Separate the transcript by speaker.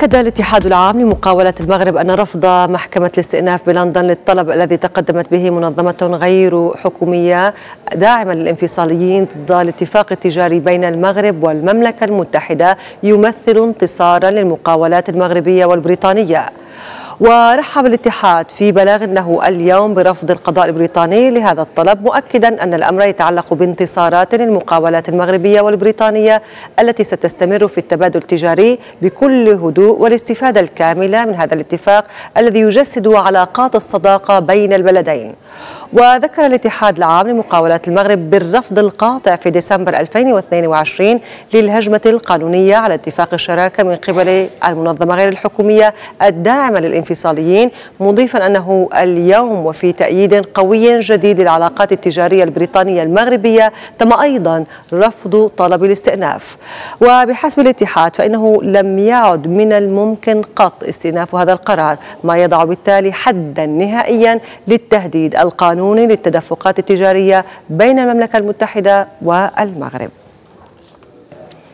Speaker 1: أكد الاتحاد العام لمقاولات المغرب أن رفض محكمة الاستئناف بلندن للطلب الذي تقدمت به منظمة غير حكومية داعمة للانفصاليين ضد الاتفاق التجاري بين المغرب والمملكة المتحدة يمثل انتصارا للمقاولات المغربية والبريطانية. ورحب الاتحاد في بلاغ له اليوم برفض القضاء البريطاني لهذا الطلب، مؤكدا أن الأمر يتعلق بانتصارات للمقاولات المغربية والبريطانية التي ستستمر في التبادل التجاري بكل هدوء والاستفادة الكاملة من هذا الاتفاق الذي يجسد علاقات الصداقة بين البلدين. وذكر الاتحاد العام لمقاولات المغرب بالرفض القاطع في ديسمبر 2022 للهجمة القانونية على اتفاق الشراكة من قبل المنظمة غير الحكومية الداعمة للانفصاليين، مضيفا أنه اليوم وفي تأييد قوي جديد للعلاقات التجارية البريطانية المغربية تم أيضا رفض طلب الاستئناف. وبحسب الاتحاد فإنه لم يعد من الممكن قط استئناف هذا القرار، ما يضع بالتالي حدا نهائيا للتهديد القانوني للتدفقات التجارية بين المملكة المتحدة والمغرب.